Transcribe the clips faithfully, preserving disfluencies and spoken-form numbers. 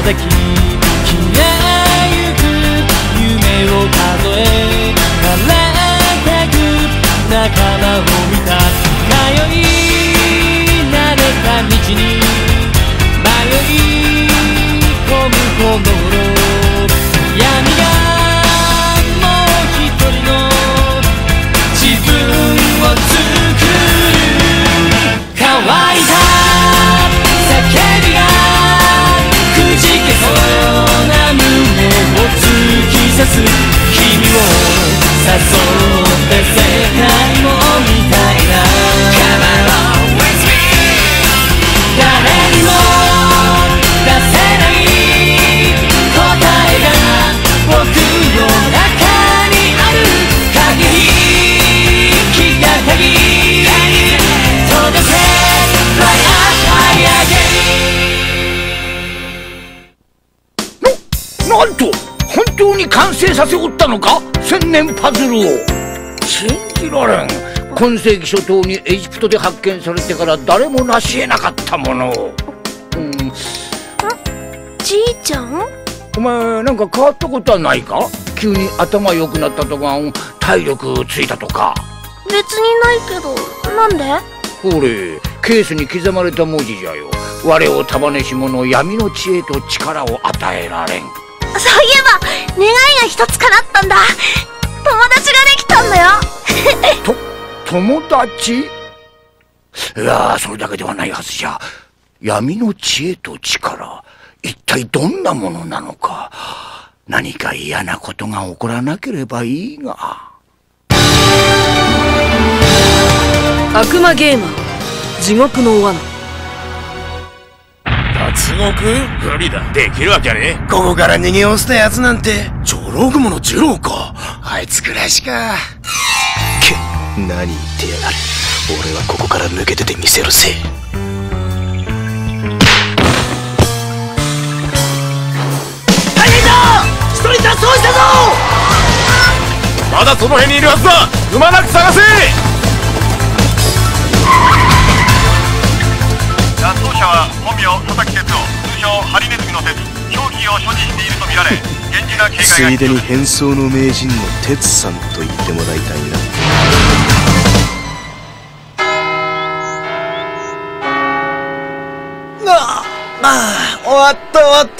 抱き消えゆく夢を数え枯れてく仲間を見た通い慣れた道に迷い込むこの頃闇がもう一人の自分を作る乾いた叫びがくじけそうな胸を突き刺す君を誘って世界も見たいな Come along with me 誰にも出せない答えが僕の中にある限り気が限り届け Fly up high again な、なんと本当に完成させおったのか千年パズルを。信じられん。今世紀初頭にエジプトで発見されてから誰も成し得なかったもの。うん、 じいちゃん、 お前なんか変わったことはないか？急に頭良くなったとか体力ついたとか。 別にないけど。なんで？ ほれ、ケースに刻まれた文字じゃよ。我を束ねし者闇の知恵と力を与えられん。 そういえば願いが一つ叶ったんだ。友達ができたんだよと、友達？いやー、それだけではないはずじゃ。闇の知恵と力、一体どんなものなのか。何か嫌なことが起こらなければいいが。 悪魔ゲーマー地獄の罠。 脱獄？無理だ。できるわけねえ。 ここから逃げ落ちたやつなんてジョログモのジローか。あいつくらいしか。 け、何言ってやがる。俺はここから抜け出てみせるぜ。 大変だ！一人脱走したぞ！ まだその辺にいるはずだ。くまなく探せ。 脱走者は本名佐々木哲夫、通称ハリネズミの鉄。凶器を所持しているとみられ厳重な警戒が必要。 ついでに変装の名人の鉄さんと言ってもらいたいな。 ああ、終わった終わった。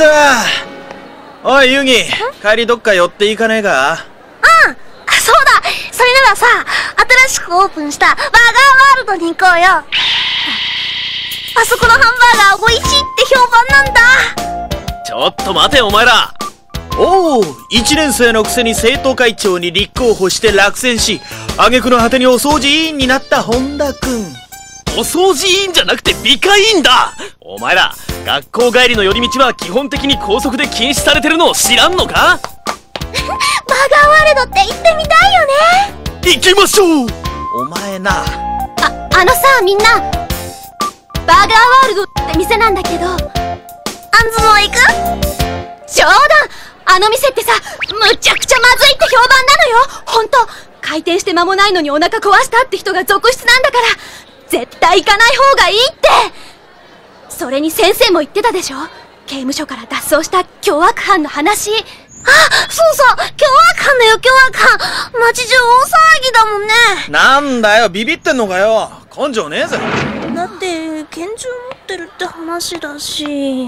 おいユギ、帰りどっか寄っていかねえか？ うん、そうだ。それならさ、新しくオープンしたバーガーワールドに行こうよ。あそこのハンバーガー美味しいって評判なんだ。 ちょっと待てお前ら。おお、一年生のくせに生徒会長に立候補して落選し、挙句の果てにお掃除委員になった本田くん。 お掃除委員じゃなくて美化委員だ。お前ら学校帰りの寄り道は基本的に校則で禁止されてるのを知らんのか？ バーガーワールドって行ってみたいよね。 行きましょう。 お前な。 あ、あのさ、みんな。バーガーワールドって店なんだけど、あんずも行く？冗談！あの店ってさ、むちゃくちゃまずいって評判なのよ。ほんと、開店して間もないのにお腹壊したって人が続出なんだから、絶対行かない方がいいって。それに先生も言ってたでしょ？刑務所から脱走した凶悪犯の話。あ、そうそう、凶悪犯だよ、凶悪犯。街中大騒ぎだもんね。 なんだよ、ビビってんのかよ。根性ねえぜ。 だって拳銃持ってるって話だし。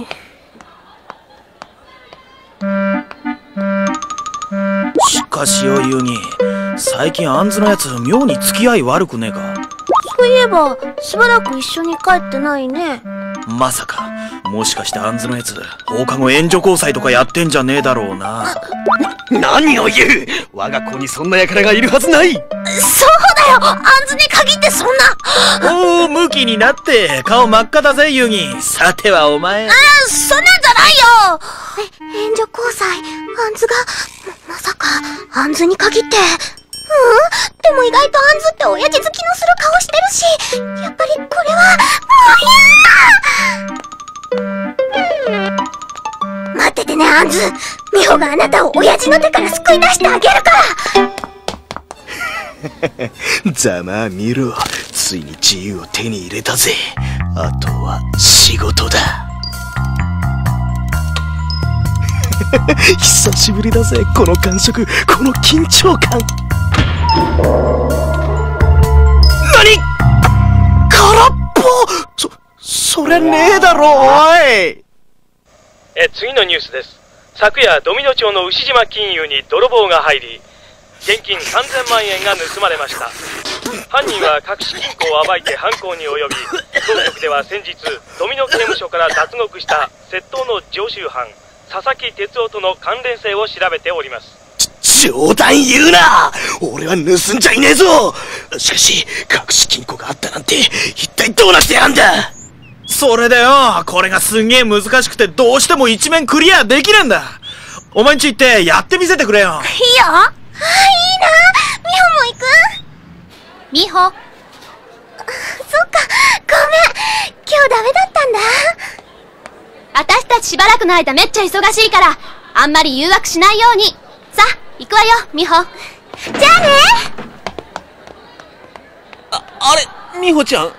しかしよユギ、最近あんずのやつ妙に付き合い悪くねえか？ そういえばしばらく一緒に帰ってないね。 まさかもしかしてあんずのやつ放課後援助交際とかやってんじゃねえだろうな。 何を言う。我が校にそんな輩がいるはずない。 そうだよ、あんずに限ってそんな。 おお、ムキになって顔真っ赤だぜユギ。さてはお前。 あ、そんなんじゃないよ。え、援助交際、あんずが ま, まさかあんずに限って。うん、でも意外とあんずって親父好きのする顔してるし、やっぱりこれはもう嫌。待っててね、あんず。美穂があなたを親父の手から救い出してあげるから。 ざまあ見ろ、ついに自由を手に入れたぜ。あとは仕事だ。 久しぶりだぜ、この感触、この緊張感。何？空っぽ？そ、そりゃねえだろ、おい。 え、次のニュースです。昨夜、ドミノ町の牛島金融に泥棒が入り、現金さんぜんまんえんが盗まれました。犯人は隠し金庫を暴いて犯行に及び、当局では先日ドミノ刑務所から脱獄した窃盗の常習犯佐々木哲夫との関連性を調べております。 冗談言うな。俺は盗んじゃいねえぞ。しかし隠し金庫があったなんて一体どうなってやんだ。それだよ、これがすんげえ難しくてどうしても一面クリアできねえんだ。お前んち行ってやってみせてくれよ。いいよ。あ、いいな。 美穂も行く？美穂。そっか、ごめん。今日ダメだったんだ。私たちしばらくの間めっちゃ忙しいから、あんまり誘惑しないように。さあ、行くわよ、美穂。じゃあね。 あ、あれ、美穂ちゃん。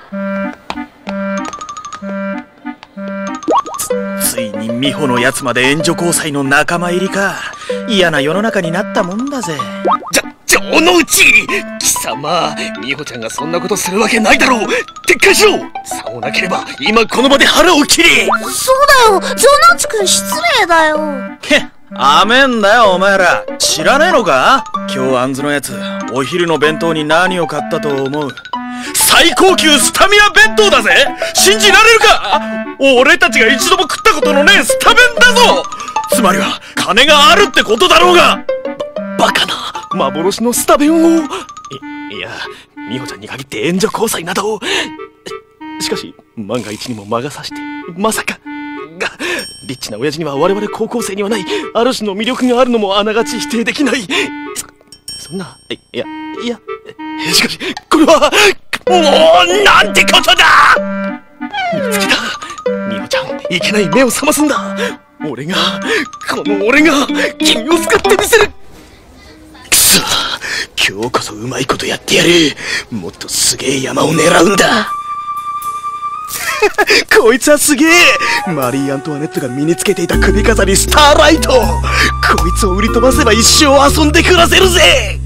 つ、ついに美穂のやつまで援助交際の仲間入りか。嫌な世の中になったもんだぜ。じゃ、城之内！貴様、美穂ちゃんがそんなことするわけないだろう。撤回しろ。さもなければ今この場で腹を切れ。 そうだよ、城之内くん失礼だよ。 へっ、あめんだよお前ら。知らねえのか？今日あんずのやつ、お昼の弁当に何を買ったと思う？最高級スタミナ弁当だぜ。信じられるか？俺たちが一度も食ったことのねえスタ弁だぞ。つまりは金があるってことだろうが。バカな幻のスタ弁を。い、いや、美穂ちゃんに限って援助交際などを。しかし万が一にも魔が差して、まさかがリッチな親父には我々高校生にはないある種の魅力があるのもあながち否定できない。そ、そんな、いやいや、しかしこれはもうなんてことだ。見つけた。美穂ちゃん、いけない目を覚ますんだ。俺がこの俺が君を救ってみせる。くそ、今日こそうまいことやってやる。もっとすげえ山を狙うんだ。こいつはすげえ。マリー・アントワネットが身につけていた首飾りスターライト。こいつを売り飛ばせば一生遊んで暮らせるぜ。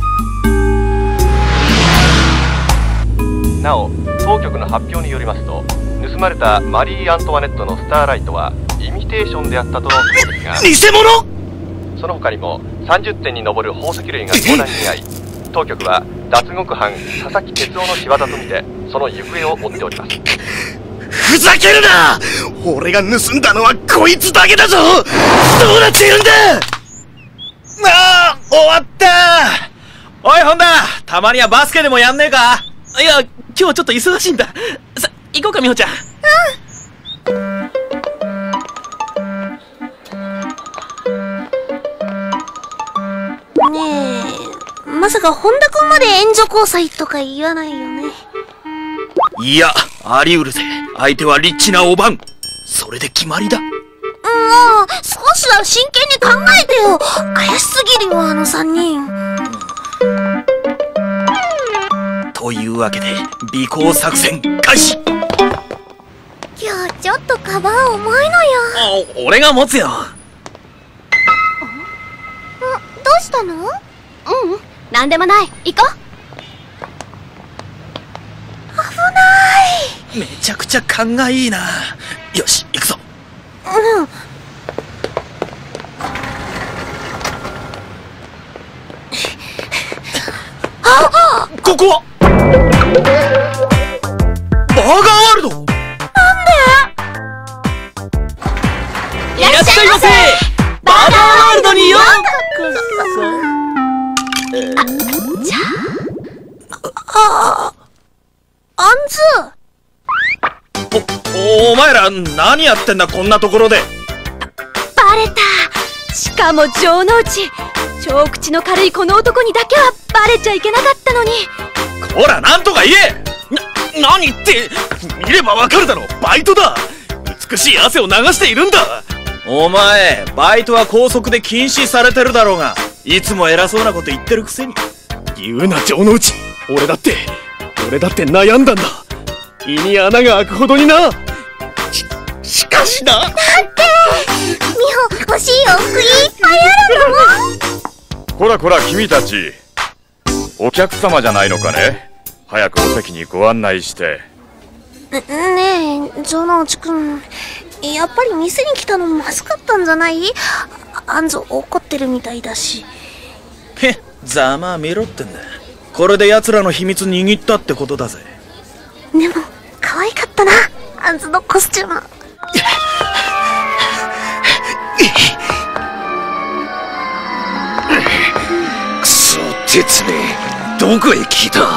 なお、当局の発表によりますと、盗まれたマリー・アントワネットのスターライトはイミテーションであったとのことですが、 偽物？ その他にもさんじゅってんに上る宝石類が盗難に遭い、当局は脱獄犯佐々木哲夫の仕業とみてその行方を追っております。 ふざけるな！俺が盗んだのはこいつだけだぞ。どうなっているんだ。ああ、終わった。おい本田、たまにはバスケでもやんねえか？いや、今日ちょっと忙しいんだ。さ、行こうか美穂ちゃん。 うん。ねえ、まさか本田くんまで援助交際とか言わないよね。 いや、あり得るぜ。相手はリッチなおばん。それで決まりだ。もう少しは真剣に考えてよ。怪しすぎるよ、あの三人。 というわけで尾行作戦開始。 今日ちょっとカバン重いのよ。 あ、俺が持つよ。ん、 どうしたの？ううん、なんでもない。行こう。危ない。 めちゃくちゃ勘がいいな。よし、行くぞ。 うん。あ、 ここはバーガーワールド。なんで？いらっしゃいませ。バーガーワールドにようこそ。じゃあ、あ、あんず。 お、お前ら何やってんだこんなところで。 バレた。しかも城之内。超口の軽いこの男にだけはバレちゃいけなかったのに。 こら、なんとか言え。な、何って、見ればわかるだろ。バイトだ。美しい汗を流しているんだ。お前、バイトは校則で禁止されてるだろうが、いつも偉そうなこと言ってるくせに。言うな城之内。俺だって俺だって悩んだんだ。胃に穴が開くほどにな。し、しかしな。 だって美穂、欲しい洋服よ。 こらこら君たち、お客様じゃないのかね。早くお席にご案内して。 ねえ、城之内くん、やっぱり店に来たのまずかったんじゃない？アンズ怒ってるみたいだし。 へっ、ざまあ見ろってんだ。これで奴らの秘密握ったってことだぜ。 でも可愛かったな、アンズのコスチューム。 くそ、鉄め、どこへ聞いた？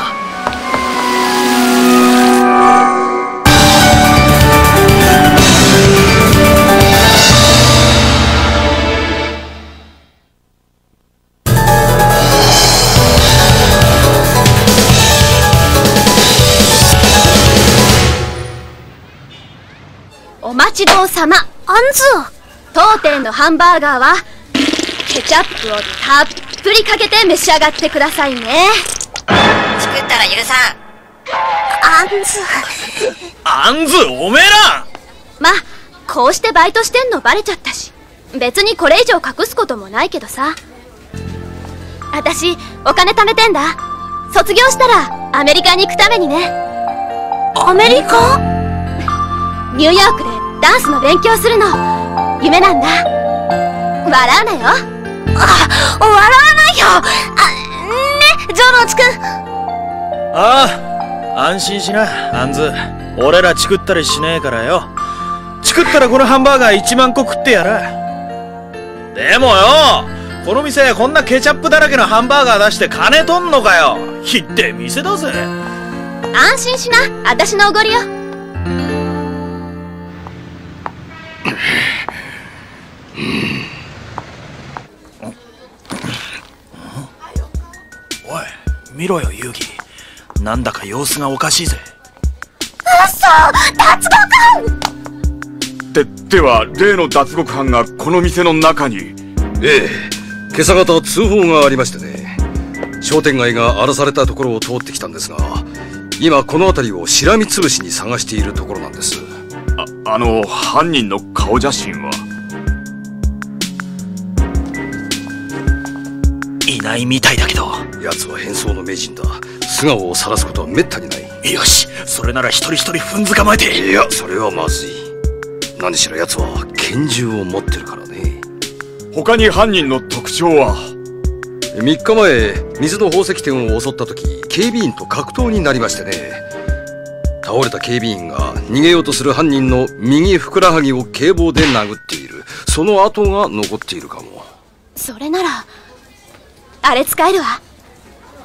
お待ちどうさま。アンズ、当店のハンバーガーはケチャップをたっぷりかけて召し上がってくださいね。 作ったら許さん。 アンズアンズ、おめえら。 ま、こうしてバイトしてんのバレちゃったし、別にこれ以上隠すこともないけどさ。あたしお金貯めてんだ。卒業したらアメリカに行くためにね。アメリカ？ニューヨークでダンスの勉強するの夢なんだ。笑うなよ。あ、笑わないよ。あ、ね、城之内くん。 ああ、安心しな、アンズ。俺らチクったりしねえからよ。チクったらこのハンバーガーいちまんこ食ってやら。でもよ、この店こんなケチャップだらけのハンバーガー出して金取んのかよ。ひって店だぜ。 安心しな、私のおごりよ。 おい、見ろよ、遊戯。なんだか様子がおかしいぜ。 うそ、脱獄犯。 で、では例の脱獄犯がこの店の中に？ ええ、今朝方通報がありましてね。商店街が荒らされたところを通ってきたんですが、今この辺りをしらみつぶしに探しているところなんです。 あ、あの犯人の顔写真は？ いないみたいだけど。 奴は変装の名人だ。素顔を晒すことはめったにない。 よし、それなら一人一人踏んづかまえて。 いや、それはまずい。何しろ奴は拳銃を持ってるからね。 他に犯人の特徴は？ みっかまえ、水の宝石店を襲った時、警備員と格闘になりましてね。倒れた警備員が逃げようとする犯人の右ふくらはぎを警棒で殴っている。その跡が残っているかも。 それならあれ使えるわ。